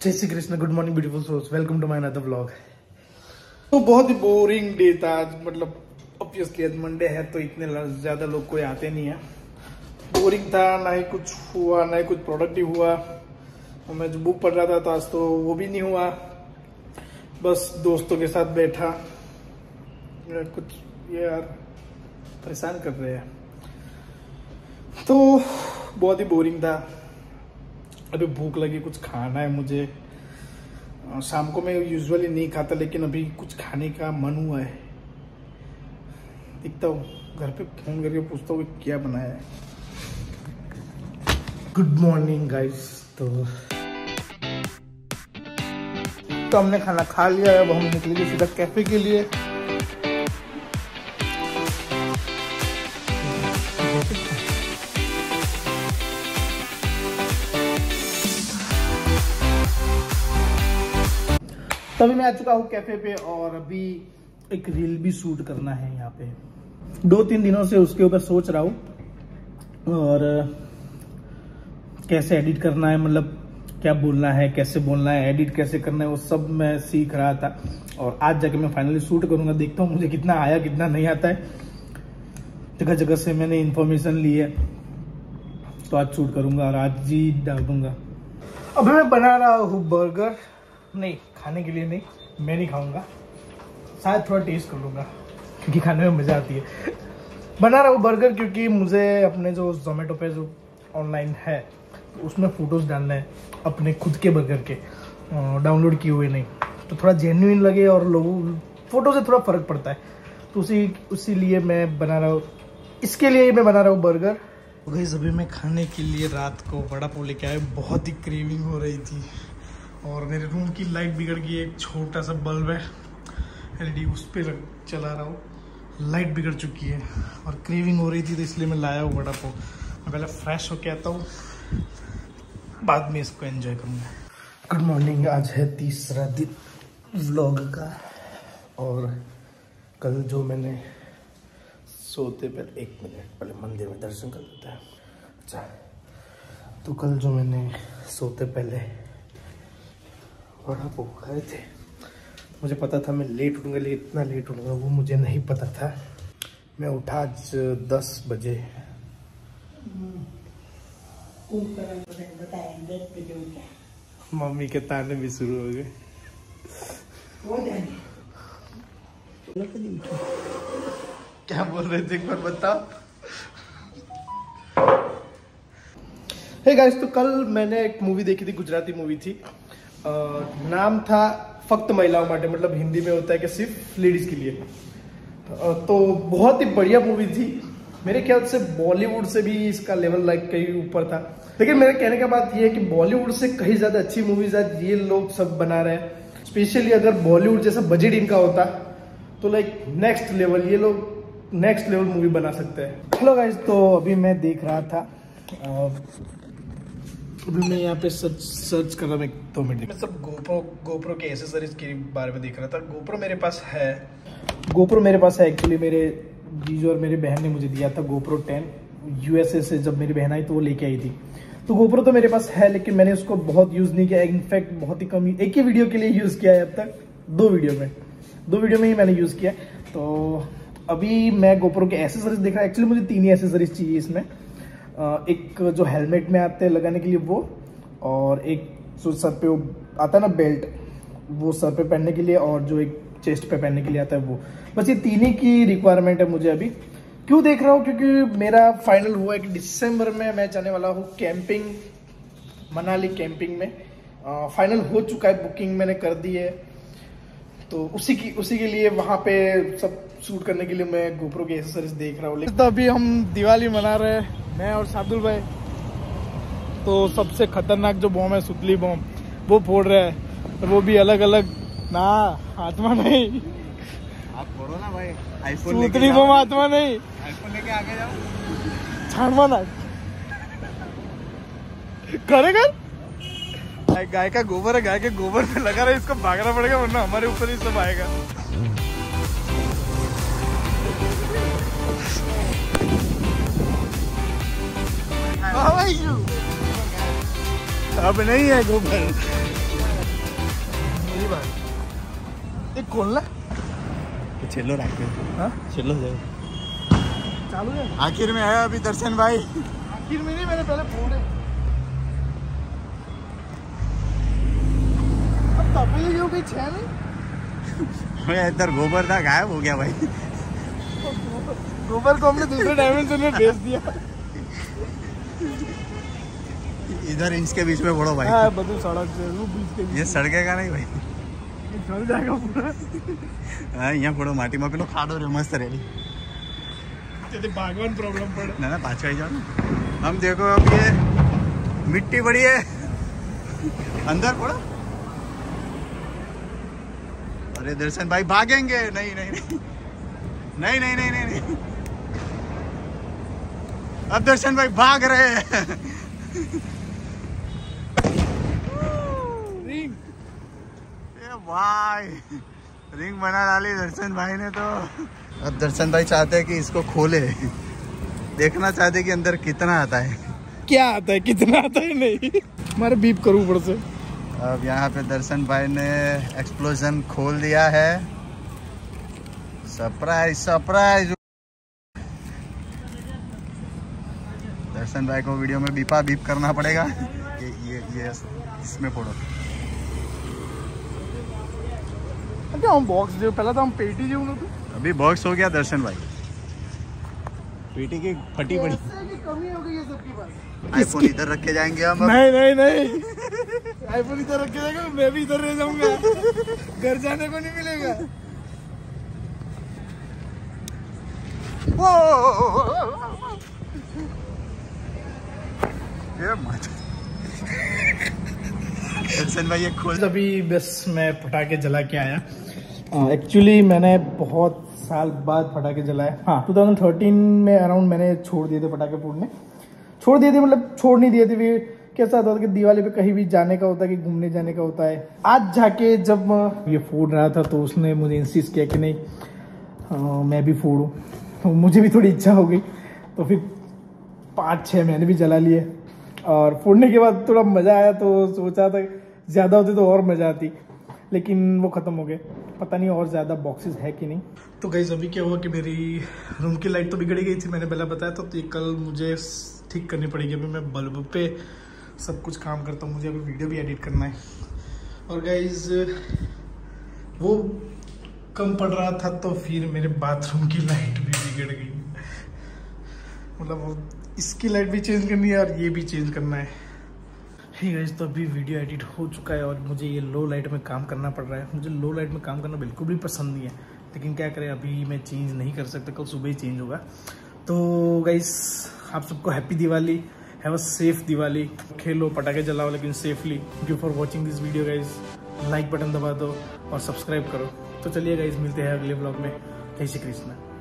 जय Shri Krishna, good morning beautiful souls, welcome to my another vlog. तो बहुत ही बोरिंग डे था आज, मतलब ऑब्वियसली आज मंडे है तो इतने ज्यादा लोग कोई आते नहीं है। बोरिंग था, ना ही कुछ हुआ ना ही कुछ प्रोडक्टिव हुआ। और मैं जो बुक पढ़ रहा था तो आज तो वो भी नहीं हुआ। बस दोस्तों के साथ बैठा, कुछ ये यार परेशान कर रहे हैं, तो बहुत ही बोरिंग था। अभी भूख लगी, कुछ खाना है मुझे। शाम को मैं यूजुअली नहीं खाता, लेकिन अभी कुछ खाने का मन हुआ है। दिखता हूँ, घर पे फोन करके पूछता हूँ क्या बनाया है। Good morning guys. तो हमने खाना खा लिया है, अब हम निकलेंगे सीधा कैफे के लिए। तो अभी मैं आ चुका हूँ कैफे पे और अभी एक रील भी शूट करना है यहाँ पे। 2-3 दिनों से उसके ऊपर सोच रहा हूँ, और कैसे एडिट करना है, मतलब क्या बोलना है, कैसे बोलना है, एडिट कैसे करना है, वो सब मैं सीख रहा था। और आज जाके मैं फाइनली शूट करूँगा। देखता हूँ मुझे कितना आया कितना नहीं आता है। जगह जगह से मैंने इन्फॉर्मेशन ली है, तो आज शूट करूँगा और आज ही डाल दूंगा। अभी मैं बना रहा हूँ बर्गर, नहीं खाने के लिए नहीं, मैं नहीं खाऊंगा, शायद थोड़ा टेस्ट कर लूँगा क्योंकि खाने में मज़ा आती है। बना रहा हूँ बर्गर क्योंकि मुझे अपने जो जोमेटो पे जो ऑनलाइन है उसमें फ़ोटोज़ डालना है अपने खुद के बर्गर के, डाउनलोड किए हुए नहीं, तो थोड़ा जेन्युइन लगे और लोगों फ़ोटो से थोड़ा फ़र्क पड़ता है। तो उसी लिए मैं बना रहा हूँ, इसके लिए मैं बना रहा हूँ बर्गर। गाइस अभी मैं खाने के लिए रात को वड़ा पाव लेके आया, बहुत ही क्रेविंग हो रही थी। और मेरे रूम की लाइट बिगड़ गई, एक छोटा सा बल्ब है एलईडी, उस पर चला रहा हूँ, लाइट बिगड़ चुकी है और क्रेविंग हो रही थी, तो इसलिए मैं लाया हूँ वड़ा पाव। मैं पहले फ्रेश होके आता हूँ, बाद में इसको एंजॉय करूँगा। Good morning. आज है तीसरा दिन व्लॉग का, और कल जो मैंने सोते पहले 1 मिनट पहले मंदिर में दर्शन कर लेता है। अच्छा, तो कल जो मैंने सोते पहले वड़ा पाव खाए थे, मुझे पता था मैं लेट उठूँगा, लेकिन इतना लेट उठूँगा वो मुझे नहीं पता था। मैं उठा आज 10 बजे। मम्मी के ताने भी शुरू हो गए। क्या बोल रहे थे एक बार बताओ। हे गाइस, तो कल मैंने एक मूवी देखी थी, गुजराती मूवी थी। नाम था फक्त महिलाओं माटे, मतलब हिंदी में होता है कि सिर्फ लेडीज के लिए। तो बहुत ही बढ़िया मूवी थी। मेरे ख्याल से बॉलीवुड से भी इसका लेवल लाइक कहीं ऊपर था। लेकिन मेरे कहने का बात यह है कि बॉलीवुड से कहीं ज्यादा अच्छी मूवीज आज ये लोग सब बना रहे हैं। स्पेशली अगर बॉलीवुड जैसा बजट इनका होता तो लाइक नेक्स्ट लेवल, ये लोग नेक्स्ट लेवल मूवी बना सकते हैं। हेलो गाइस, तो अभी मैं देख रहा था, अभी मैं यहाँ पे सर्च कर रहा हूँ। 2 मिनट मैं सब गोप्रो के एसेसरीज के बारे में देख रहा था। गोप्रो मेरे पास है एक्चुअली, मेरे जीजू और मेरी बहन ने मुझे दिया था गोप्रो 10 यूएसए से। जब मेरी बहन आई तो वो लेके आई थी। तो गोप्रो तो मेरे पास है, लेकिन मैंने उसको बहुत यूज़ नहीं किया। इनफैक्ट बहुत ही कम, एक ही वीडियो के लिए यूज़ किया है अब तक, 2 वीडियो में ही मैंने यूज़ किया। तो अभी मैं गोप्रो के एसेसरीज देख रहा हूँ। एक्चुअली मुझे 3 ही एसेसरीज चाहिए इसमें। एक जो हेलमेट में आते हैं लगाने के लिए वो, और एक जो सर पे आता है ना बेल्ट, वो सर पे पहनने के लिए, और जो एक चेस्ट पे पहनने के लिए आता है वो। बस ये 3 ही की रिक्वायरमेंट है मुझे अभी। क्यों देख रहा हूँ? क्योंकि मेरा फाइनल हुआ है कि दिसंबर में मैं जाने वाला हूँ कैंपिंग, मनाली कैंपिंग में। फाइनल हो चुका है, बुकिंग मैंने कर दी है। तो उसी के लिए वहाँ पे सब शूट करने के लिए मैं गोप्रो की एसेसरीज देख रहा हूँ। तो अभी हम दिवाली मना रहे हैं, मैं और शार्दुल भाई। तो सबसे खतरनाक जो बॉम्ब है, सुतली बॉम्ब, वो फोड़ रहे हैं, और वो भी अलग अलग ना, आत्मा नहीं, आप फोड़ो ना भाई। सुतली बॉम्ब आत्मा नहीं, आईफोन लेके आगे जाओ, छानवा ना करेगा। गाय का गोबर है, गाय के गोबर पे लगा रहा है, इसको भागना पड़ेगा वरना हमारे ऊपर ही सब आएगा। अब नहीं है गोबर। मेरी बात एक खोलना चलो रखते हाँ चलो जाओ। चालू है आखिर में आया अभी दर्शन भाई। आखिर में नहीं, मैंने पहले फोड़े। अब तपेली क्यों कोई छह नहीं। मैं इधर गोबर था, गायब हो गया भाई। गोबर को हमने दूसरे डायमेंशन में भेज दिया। इधर इंच के बीच में फोड़ो भाई। हाँ बदल सड़क से वो बीच के बीच ये सड़केगा नहीं भाई। चल जाएगा पूरा। हाँ यहाँ फोड़ो माटी में पेलो खाड़ो रे मस्त रेली। तेरे बागवान प्रॉब्लम पड़े ना पाँच ही जाओ ना। हम देखो अब ये मिट्टी बड़ी है अंदर फोड़ो। अरे दर्शन भाई भागेंगे। नहीं नहीं नहीं नहीं नहीं नहीं नहीं, नहीं। अब दर्शन भाई भाग रहे हैं। रिंग भाई रिंग बना डाली दर्शन भाई ने तो। अब दर्शन भाई चाहते हैं कि इसको खोले, देखना चाहते हैं कि अंदर कितना आता है। क्या आता है कितना आता है नहीं हमारे बीप करूँ ऊपर से। अब यहाँ पे दर्शन भाई ने एक्सप्लोजन खोल दिया है। Surprise surprise. दर्शन भाई को वीडियो में बीपा बीप करना पड़ेगा। ये इसमें फोड़ो। क्या हम बॉक्स जो पहला तो हम पेटी जो तो अभी बॉक्स हो गया दर्शन भाई। पेटी की फटी पड़ी। कमी हो गई है सबके पास। आईफोन इधर रखे जाएंगे हम। नहीं नहीं नहीं आईफोन इधर रखे जाएगा, मैं भी इधर रह जाऊंगा। घर जाने को नहीं मिलेगा। ये दर्शन भाई ये खोल। अभी बस मैं पटाखे जला के आया। एक्चुअली मैंने बहुत साल बाद पटाखे जलाए। हाँ 2013 में अराउंड मैंने छोड़ दिए थे पटाखे फूटने। छोड़ दिए थे मतलब छोड़ नहीं दिए थे भी। कैसा होता था कि दिवाली पे कहीं भी जाने का होता है कि घूमने जाने का होता है। आज जाके जब ये फोड़ रहा था तो उसने मुझे इंसिस्ट किया कि नहीं मैं भी फोड़ूं। तो मुझे भी थोड़ी इच्छा हो गई तो फिर 5-6 मैंने भी जला लिए। और फोड़ने के बाद थोड़ा मज़ा आया तो सोचा था ज़्यादा होते तो और मज़ा आती, लेकिन वो ख़त्म हो गए। पता नहीं और ज़्यादा बॉक्सेस है कि नहीं। तो गाइस अभी क्या हुआ कि मेरी रूम की लाइट तो बिगड़ गई थी, मैंने पहले बताया तो ये कल मुझे ठीक करनी पड़ेगी। अभी मैं बल्ब पे सब कुछ काम करता हूँ, मुझे अभी वीडियो भी एडिट करना है। और गाइस वो कम पड़ रहा था तो फिर मेरे बाथरूम की लाइट भी बिगड़ गई। मतलब इसकी लाइट भी चेंज करनी है और ये भी चेंज करना है। हे गाइस तो अभी वीडियो एडिट हो चुका है और मुझे ये लो लाइट में काम करना पड़ रहा है। मुझे लो लाइट में काम करना बिल्कुल भी पसंद नहीं है, लेकिन क्या करें अभी मैं चेंज नहीं कर सकता, कल सुबह ही चेंज होगा। तो गाइस आप सबको happy Diwali, have a safe Diwali. खेलो पटाखे जलाओ लेकिन safely. Thank you for watching this video guys. Like button दबा दो और सब्सक्राइब करो। तो चलिए गाइस मिलते हैं अगले ब्लॉग में। जय श्री कृष्ण।